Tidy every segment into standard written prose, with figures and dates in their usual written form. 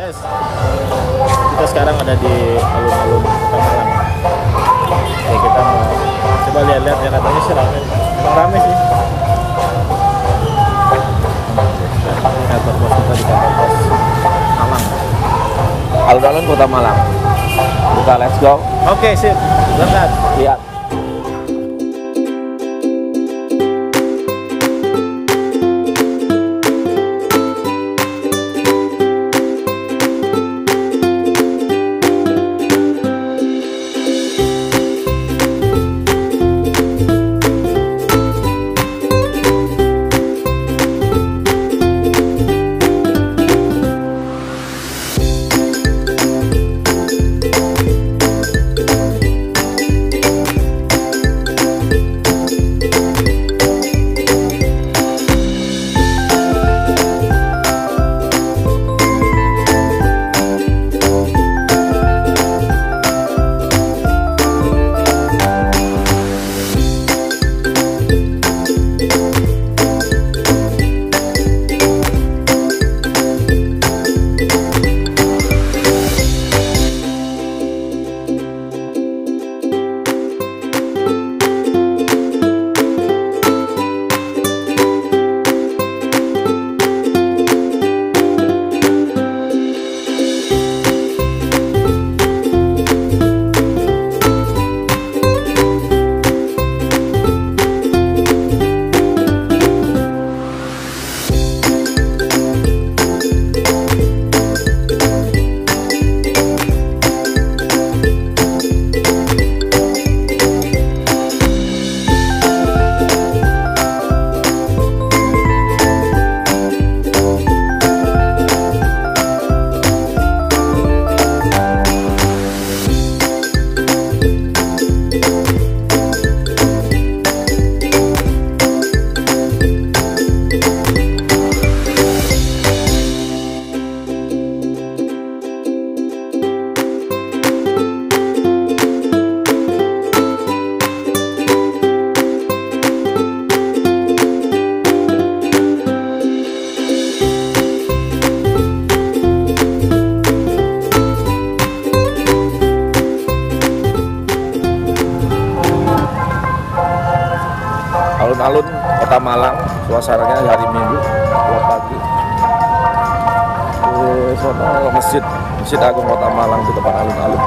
Yes. Kita sekarang ada di alun-alun Kota Malang. Oke, kita mau coba lihat-lihat ya, katanya sih rame. Emang rame sih. Ini kantor pos kita di kantor pos Malang. Alun-alun Kota Malang. Kita let's go. Oke, sip. Berangkat. Lihat. Alun-alun Kota Malang, suasananya hari Minggu, pulang pagi. Di sana Masjid Agung Kota Malang di depan alun-alun.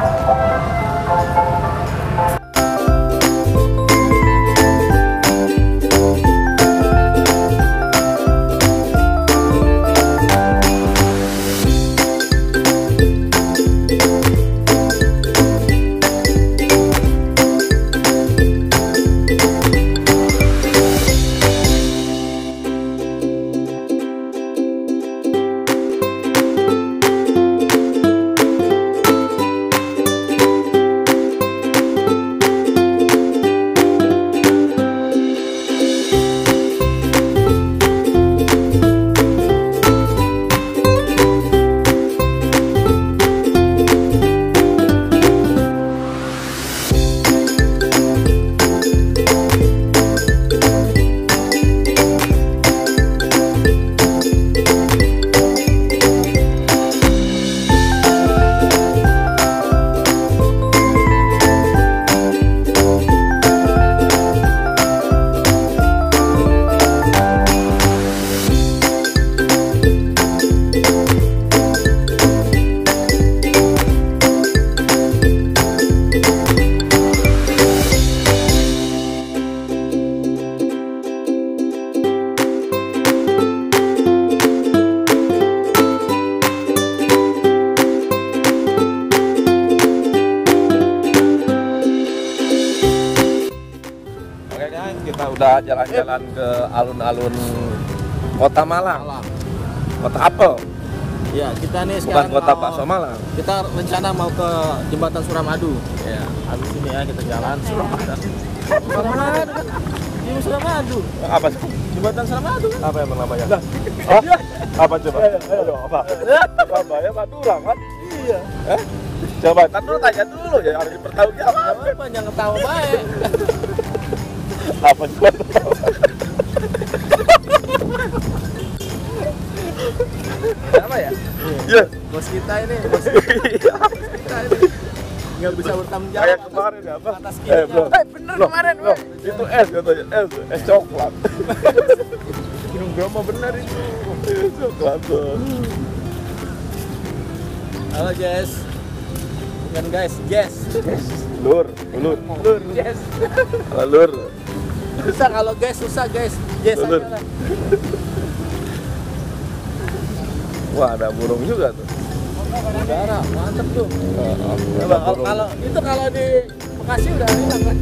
Kita udah jalan-jalan ke alun-alun Kota Malang. Kota apel. Ya, kita nih Bukan sekarang kota bakso Malang. Kita rencana mau ke Jembatan Suramadu. Ya, habis ini ya kita jalan Suramadu. Ini Suramadu. Apa sih? Jembatan Suramadu. Apa emang namanya? Oh? Apa coba? Ayo, apa? Surabaya Madura kan? Iya. Coba, dulu tanya dulu ya, harus dipertanggungjawabkan. Apa jangan tahu baik. Apa coba? Apa ya? Iya. Bos kita ini, bos kita ini nggak bisa bertanggung jawab. Kayak kemarin ya, apa? Atas kita. Bro. Bener Loh, kemarin, loh, itu es katanya, es coklat. Gunung Bromo bener itu. Coklat tuh. Halo Jess. Bukan guys, Jess. Lur. Jess. Halo, Lur. Susah kalau guys, susah guys. Jess aja Lur. lah. Wah, ada burung juga tuh. Udara, mantep tuh. Ada Kalau burung. kalau di Bekasi udah hilang kan?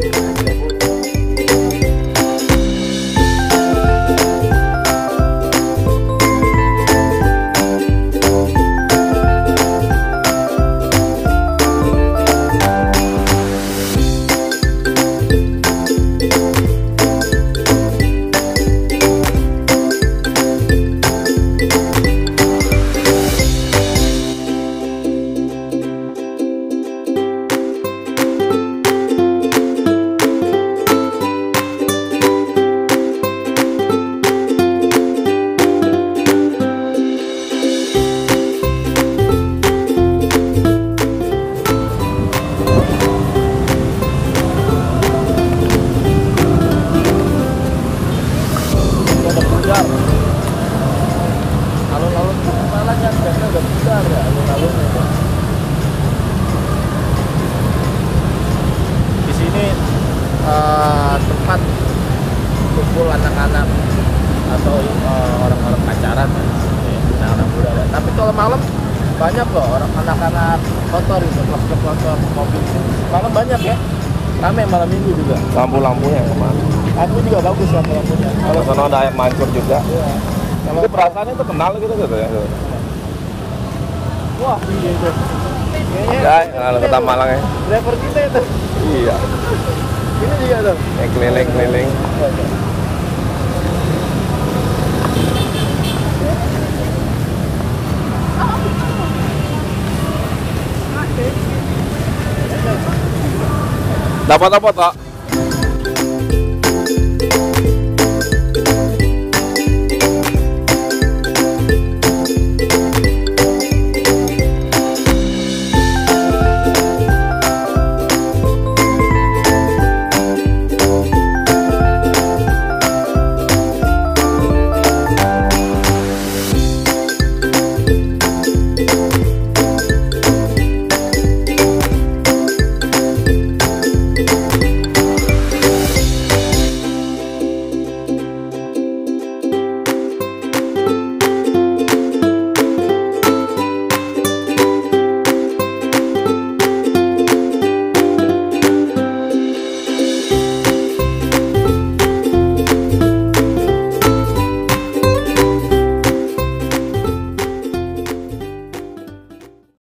Ada pudar. Alun-alun malah kan biasanya udah pudar ya alun-alunnya. Di sini tempat kumpul anak-anak atau orang-orang pacaran ya. Anak-anak muda ya. Tapi kalau malam banyak loh orang anak-anak motor itu, klub motor, mobil. Malam banyak ya. Rame malam minggu juga. Lampu-lampunya kemana? Aku juga bagus lampu-lampunya. Kalau sana ada air mancur juga. Iya. Kalau Tapi perasaannya tuh kenal gitu ya. wah, iya itu. Kayaknya Ya, kalau kota Malang ya. driver kita itu. Iya. Ini juga tuh. Yang keliling-keliling. Dapat apa, Tok?